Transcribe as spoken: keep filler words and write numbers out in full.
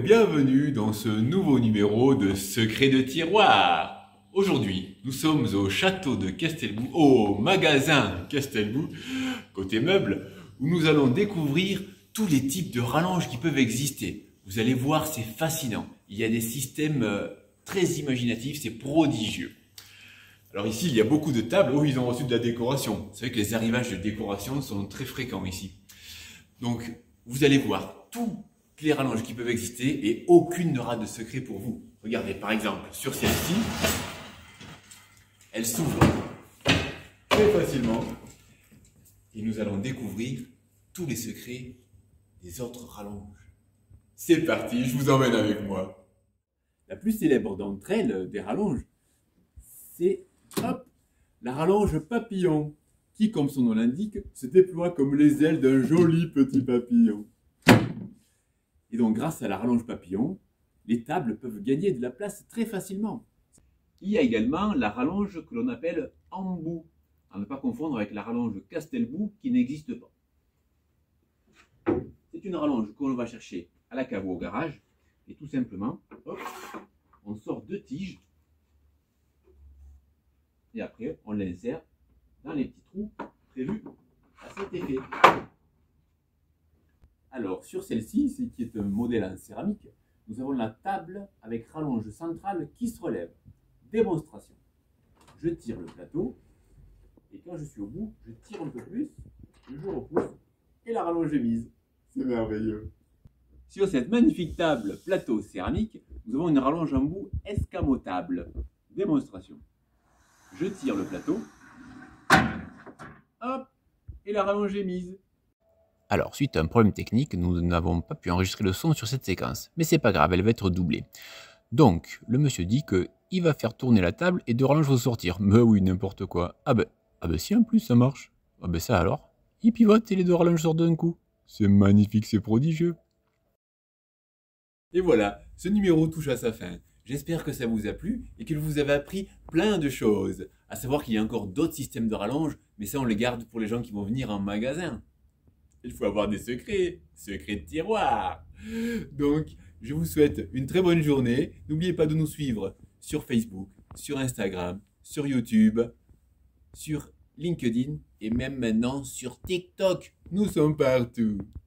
bienvenue dans ce nouveau numéro de Secrets de tiroir. Aujourd'hui, nous sommes au château de Castelbou, au magasin Castelbou, côté meubles, où nous allons découvrir tous les types de rallonges qui peuvent exister. Vous allez voir, c'est fascinant. Il y a des systèmes euh, très imaginatifs, c'est prodigieux. Alors ici, il y a beaucoup de tables. Oh, ils ont reçu de la décoration. Vous savez que les arrivages de décoration sont très fréquents ici. Donc, vous allez voir toutes les rallonges qui peuvent exister et aucune n'aura de secret pour vous. Regardez, par exemple, sur celle-ci, elle s'ouvre très facilement et nous allons découvrir tous les secrets des autres rallonges. C'est parti, je vous emmène avec moi. La plus célèbre d'entre elles, des rallonges, c'est hop, la rallonge papillon, qui, comme son nom l'indique, se déploie comme les ailes d'un joli petit papillon. Et donc, grâce à la rallonge papillon, les tables peuvent gagner de la place très facilement. Il y a également la rallonge que l'on appelle embout, à ne pas confondre avec la rallonge Castelbou qui n'existe pas. C'est une rallonge que l'on va chercher à la cave ou au garage, et tout simplement, hop, on sort deux tiges, et après on l'insère dans les petits trous prévus à cet effet. Alors, sur celle-ci, qui est un modèle en céramique, nous avons la table avec rallonge centrale qui se relève. Démonstration. Je tire le plateau, et quand je suis au bout, je tire un peu plus, je repousse, et la rallonge est mise. C'est merveilleux. Sur cette magnifique table plateau céramique, nous avons une rallonge en bout escamotable. Démonstration. Je tire le plateau, hop, et la rallonge est mise. Alors, suite à un problème technique, nous n'avons pas pu enregistrer le son sur cette séquence, mais c'est pas grave, elle va être doublée. Donc, le monsieur dit que il va faire tourner la table et deux rallonges vont sortir. Mais oui, n'importe quoi. Ah ben, ah ben si en plus ça marche. Ah ben ça alors, il pivote et les deux rallonges sortent d'un coup. C'est magnifique, c'est prodigieux. Et voilà, ce numéro touche à sa fin. J'espère que ça vous a plu et que vous avez appris plein de choses. À savoir qu'il y a encore d'autres systèmes de rallonge, mais ça on les garde pour les gens qui vont venir en magasin. Il faut avoir des secrets, secrets de tiroir. Donc, je vous souhaite une très bonne journée. N'oubliez pas de nous suivre sur Facebook, sur Instagram, sur YouTube, sur LinkedIn et même maintenant sur TikTok. Nous sommes partout.